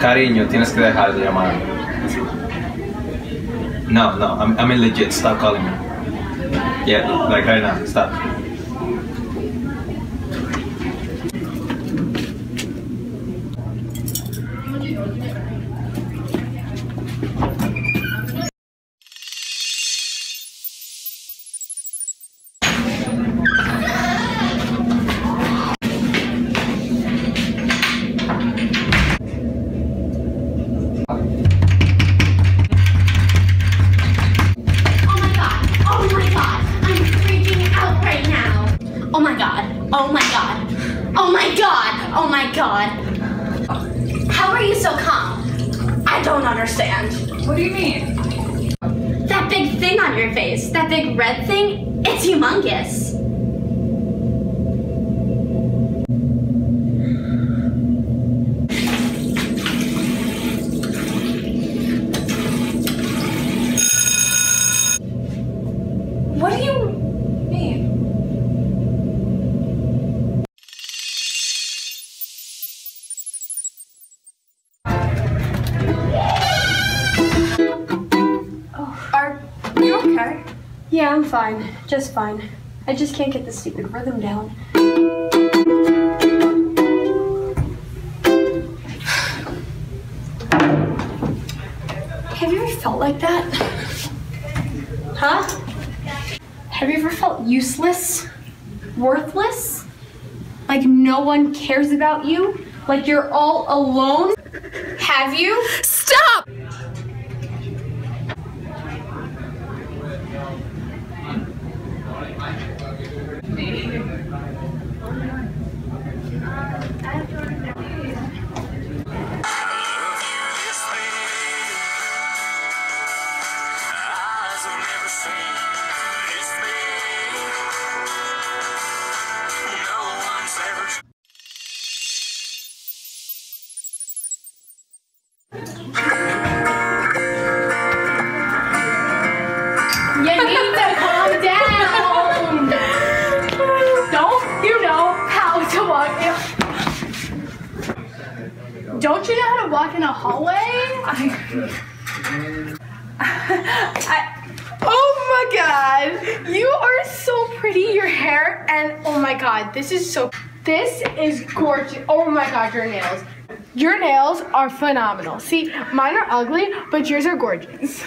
Cariño, tienes que dejar de llamarme. No, I mean legit, stop calling me. Yeah, like right now, stop. Oh my god. How are you so calm? I don't understand. What do you mean? That big thing on your face, that big red thing, it's humongous. What do you mean? Are you okay? Yeah, I'm fine. Just fine. I just can't get the stupid rhythm down. Have you ever felt like that? Huh? Have you ever felt useless? Worthless? Like no one cares about you? Like you're all alone? Have you? Stop! You need to calm down! Don't you know how to walk Don't you know how to walk in a hallway? Oh my god! You are so pretty, your hair, and oh my god, this is gorgeous. Oh my god, your nails. Your nails are phenomenal. See, mine are ugly, but yours are gorgeous.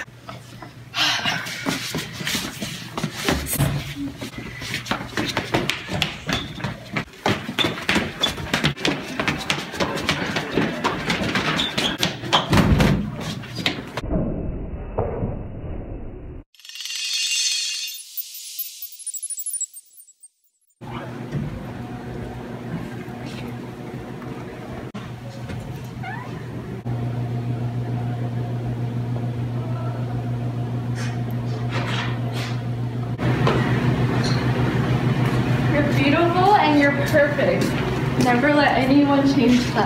You're beautiful and you're perfect. Never let anyone change that.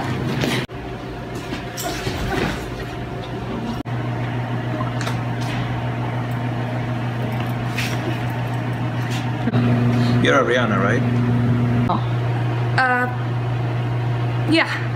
You're Ariana, right? Yeah.